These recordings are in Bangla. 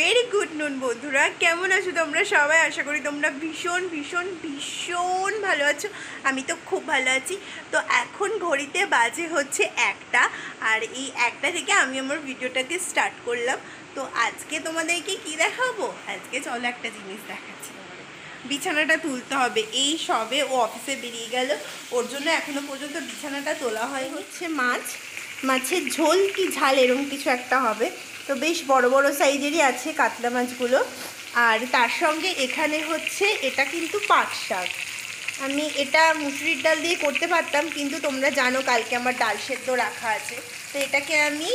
ভেরি গুড নুন বন্ধুরা, কেমন আছো তোমরা সবাই? আশা করি তোমরা ভীষণ ভীষণ ভীষণ ভালো আছো। আমি তো খুব ভালো আছি। তো এখন ঘড়িতে বাজে হচ্ছে 1টা, আর এই 1টা থেকে আমি আমার ভিডিওটাকে স্টার্ট করলাম। তো আজকে তোমাদেরকে কি দেখাবো? আজকে চলো একটা জিনিস দেখাচ্ছি। বিছানাটা তুলতে হবে। এই সবে ও অফিসে বেরিয়ে গেল, ওর জন্য এখনো পর্যন্ত বিছানাটা তোলা হয়। হচ্ছে মাছের ঝোল কি ঝাল এরকম কিছু একটা হবে। তো বেশ বড় বড় সাইজেরই আছে কাতলা মাছগুলো। আর তার সঙ্গে এখানে হচ্ছে এটা কিন্তু পাট শাক। আমি এটা মুসুরির ডাল দিয়ে করতে পারতাম, কিন্তু তোমরা জানো কালকে আমার ডাল সেদ্ধ রাখা আছে। তো এটাকে আমি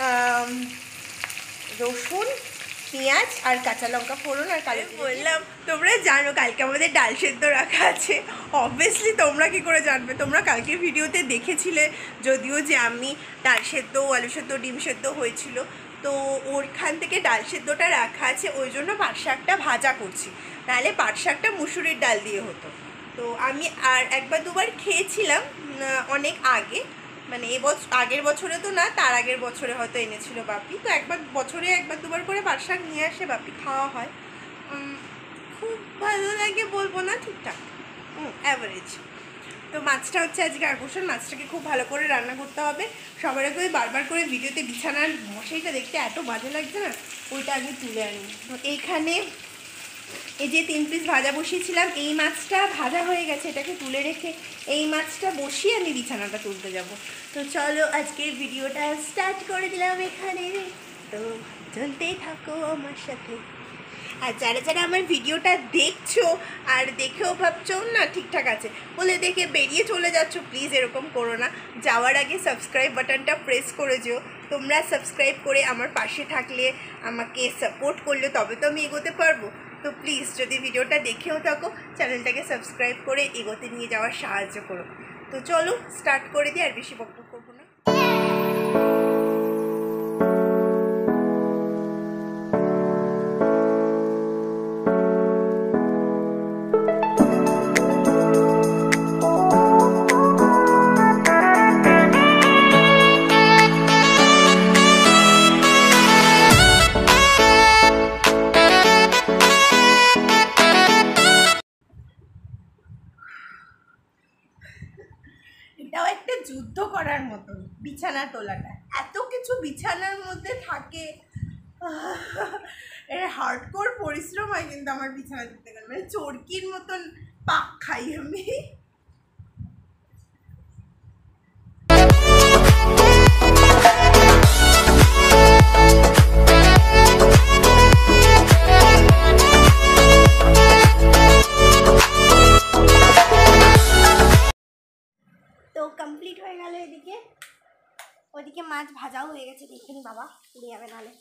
রসুন, পেঁয়াজ আর কাঁচা লঙ্কা ফোড়ন আর কালো বললাম, তোমরা জানো কালকে আমাদের ডাল সেদ্ধ রাখা আছে। অবভিয়াসলি তোমরা কি করে জানবে? তোমরা কালকের ভিডিওতে দেখেছিলে যদিও যে আমি ডাল সেদ্ধ, আলু সেদ্ধ, ডিম সেদ্ধ হয়েছিল। তো ওরখান থেকে ডাল সেদ্ধটা রাখা আছে, ওই জন্য পাট শাকটা ভাজা করছি। নাহলে পাট শাকটা মুসুরির ডাল দিয়ে হতো। তো আমি আর একবার দুবার খেয়েছিলাম অনেক আগে, মানে আগের বছরে তো না, তার আগের বছরে হয়তো এনেছিল বাপি। তো বছরে একবার দুবার করে পাট শাক নিয়ে আসে বাপি, খাওয়া হয়। খুব ভালো লাগে বলবো না, ঠিকঠাক অ্যাভারেজ। তো মাছটা হচ্ছে আজকে আকর্ষণ। মাছটাকে খুব ভালো করে রান্না করতে হবে। সবার আগে বারবার করে ভিডিওতে বিছানার মশাইটা দেখতে এত বাজে লাগছে না, ওইটা আগে তুলে আনি। এইখানে এই যে 3 পিস ভাজা বসিয়েছিলাম, এই মাছটা ভাজা হয়ে গেছে, এটাকে তুলে রেখে এই মাছটা বসিয়ে আমি বিছানাটা তুলতে যাব। তো চলো আজকের ভিডিওটা স্টার্ট করে দিলাম এখানে। তো চলতেই থাকো আমার সাথে। আর যারা যারা আমার ভিডিওটা দেখছো আর দেখেও ভাবছো না ঠিকঠাক আছে বলে দেখে বেরিয়ে চলে যাচ্ছ, প্লিজ এরকম করো না। যাওয়ার আগে সাবস্ক্রাইব বাটনটা প্রেস করে যেও। তোমরা সাবস্ক্রাইব করে আমার পাশে থাকলে, আমাকে সাপোর্ট করলে তবে তো আমি এগোতে পারবো। তো প্লিজ যদি ভিডিওটা দেখেও থাকো, চ্যানেলটাকে সাবস্ক্রাইব করে এগোতে নিয়ে যাওয়ার সাহায্য করো। তো চলো স্টার্ট করে দিই, আর বেশি বকবক করবো না। এটাও একটা যুদ্ধ করার মতন, বিছানা তোলাটা। এত কিছু বিছানার মধ্যে থাকে, হার্ডকোর পরিশ্রম হয় কিন্তু আমার বিছানা তুলতে গেলে, মানে চরকির মতন পাক খাই আমি। তো কমপ্লিট হয়ে গেল। এদিকে ওদিকে মাছ ভাজাও হয়ে গেছে, দেখে নি বাবা, পুড়ে যাবে নাহলে।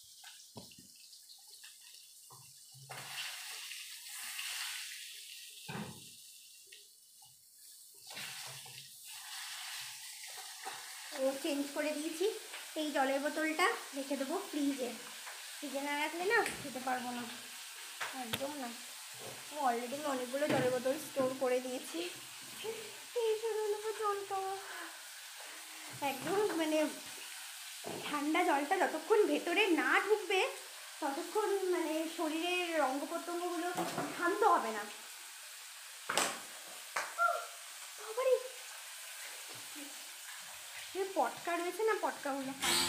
ও চেঞ্জ করে দিয়েছি। এই জলের বোতলটা রেখে দেবো ফ্রিজে। ফ্রিজে না রাখলে না খেতে পারবো না, একদম না। অলরেডি আমি অনেকগুলো জলের বোতল স্টোর করে দিয়েছি। এই জলটা একদম মানে ঠান্ডা জলটা যতক্ষণ ভেতরে না ঢুকবে ততক্ষণ মানে শরীরের অঙ্গ প্রত্যঙ্গগুলো শান্ত হবে না। পটকা রয়েছে না, পটকাগুলো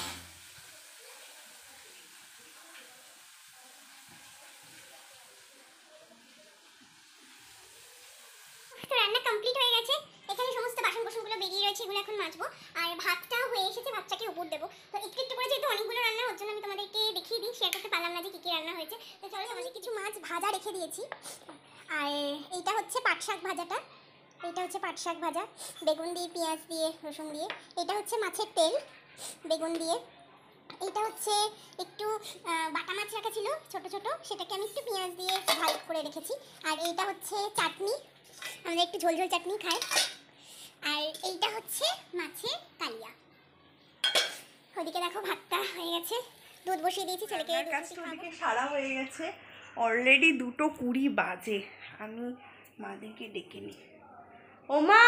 রান্না কমপ্লিট হয়ে গেছে। এখানে সমস্ত বাসন কোসনগুলো বেরিয়ে রয়েছে, এগুলো এখন মাজবো। আর ভাতটা হয়ে এসেছে, ভাতটাকে উপর দেবো। তো একটু একটু করে যেহেতু অনেকগুলো রান্না, ওর জন্য আমি তোমাদেরকে দেখিয়ে দিই, শেয়ার করতে পারলাম না যে কী কী রান্না হয়েছে। তো চলো, আমাদের কিছু মাছ ভাজা রেখে দিয়েছি। আর এইটা হচ্ছে পাট শাক ভাজাটা, এইটা হচ্ছে পাট শাক ভাজা বেগুন দিয়ে, পেঁয়াজ দিয়ে, রসুন দিয়ে। এটা হচ্ছে মাছের তেল বেগুন দিয়ে। এইটা হচ্ছে একটু বাটা মাছ রাখা ছিল ছোট ছোট, সেটাকে আমি একটু পেঁয়াজ দিয়ে ভালো করে রেখেছি। আর এইটা হচ্ছে চাটনি, আমরা একটু ঝোল ঝোল চাটনি খাই। আর এইটা হচ্ছে মাছের কালিয়া। ওদিকে দেখো ভাতটা হয়ে গেছে, দুধ বসিয়ে দিয়েছি ছেলেকে। ওদিকে সারা হয়ে গেছে, অলরেডি 2:20 বাজে। আমি মাদেরকে ডেকে নিই। ও মা,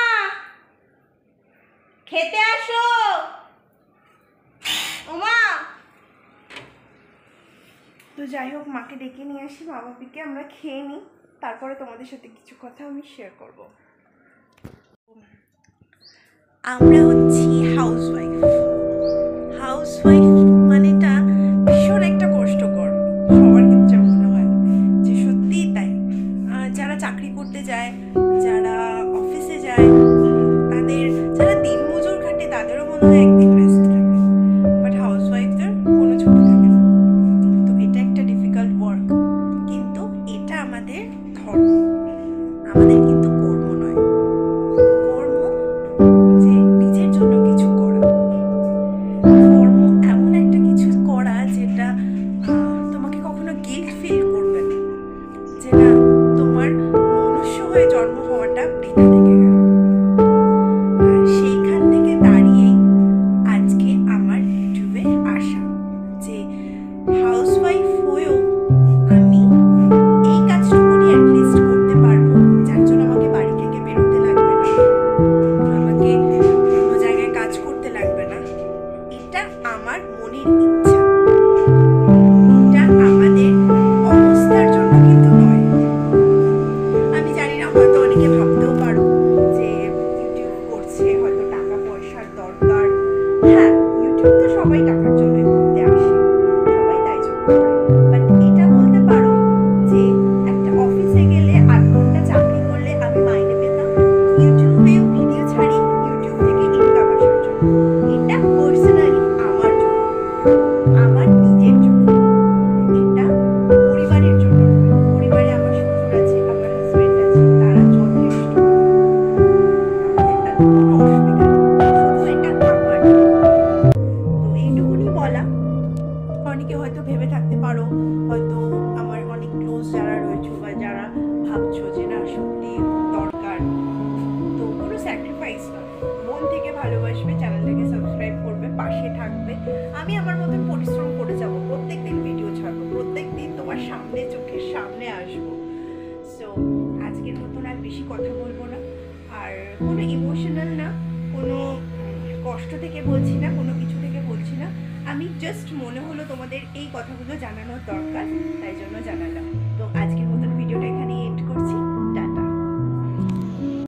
খেতে আসো। ও মা, তো যাই হোক, মাকে ডেকে নিয়ে আসি, মা বাপিকে আমরা খেয়ে নিই, তারপরে তোমাদের সাথে কিছু কথা আমি শেয়ার করব। আমরা হচ্ছি হাউসওয়াইফ। হাউসওয়াইফ মানেটা ভীষণ একটা কষ্টকর, সবার ক্ষেত্রে মনে হয় যে সত্যিই তাই। যারা চাকরি করতে যায়, যারা অফিসে যায়, তাদের যারা দিনমজুর খাটে, তাদেরও মনে হয় একদিন রেস্ট থাকে, বাট হাউসওয়াইফদের কোনো ছুটি থাকে না। তো এটা একটা ডিফিকাল্ট ওয়ার্ক, কিন্তু এটা আমাদের ধর্ম, আমাদের কিন্তু কর্ম নয়। কর্ম যে নিজের জন্য কিছু করা, কর্ম এমন একটা কিছু করা যেটা তোমাকে কখনো গিল্ট ফিল করবে না, যে না তোমার মনুষ্য হয়ে জন্ম হওয়াটা বৃথা থেকে গেল। আর সেইখান থেকে দাঁড়িয়েই আজকে আমার ইউটিউবে আসা, যে হাউসওয়াইফ হয়েও আমি এই কাজটুকুনি অ্যাটলিস্ট করতে পারবো, যার জন্য আমাকে বাড়ি থেকে বেরোতে লাগবে না, আমাকে কোনো জায়গায় কাজ করতে লাগবে না। এটা আমার মনের ইচ্ছা, এটা আমাদের অবস্থার জন্য কিন্তু নয়। আমি জানি না, হয়তো অনেকে ভাবতেও পারো যে ইউটিউব করছে, হয়তো টাকা পয়সার দরকার। হ্যাঁ, ইউটিউব তো সবাই টাকার জন্য করতে আসে, সবাই তাই জন্য করে। বাট এটা বলতে পারো যে একটা অফিসে গেলে 8 ঘন্টা চাকরি করলে আমি মাইনে পেতাম, ইউটিউবেও ভিডিও ছাড়ি ইউটিউব থেকে ইনকাম আসার জন্য। এটা পার্সোনালি আমার জন্য, আমার নিজের জন্য, এটা পরিবারের জন্য নয়। পরিবারে আমার শ্বশুর আছে, আমার হাজবেন্ড আছে, তারা যথেষ্ট, আমাদের তাতে কোনো অসুবিধা নেই, শুধু এটা আমার। তো এইটুকুনি বলা। অনেকে হয়তো ভেবে থাকতে পারো, হয়তো আমার অনেক ক্লোজ যারা রয়েছে বা যারা ভাবছো যে না সত্যি দরকার, তো কোনো স্যাক্রিফাইস নয়, মন থেকে ভালোবাসবে, চ্যানেলটাকে সাবস্ক্রাইব করবে, পাশে থাকবে। আমি আমার মতন পরিশ্রম করে যাব, প্রত্যেকদিন ভিডিও ছাড়বো, প্রত্যেকদিন তোমার সামনে, চোখের সামনে আসবো। সো আজকের মতন আর বেশি কথা বলবো না, আর কোনো ইমোশনাল না, কোনো কষ্ট থেকে বলছি না, কোনো কিছু থেকে বলছি না। আমি জাস্ট মনে হলো তোমাদের এই কথাগুলো জানানোর দরকার, তাই জন্য জানালাম। তো আজকের মতন ভিডিওটা এখানেই এন্ড করছি।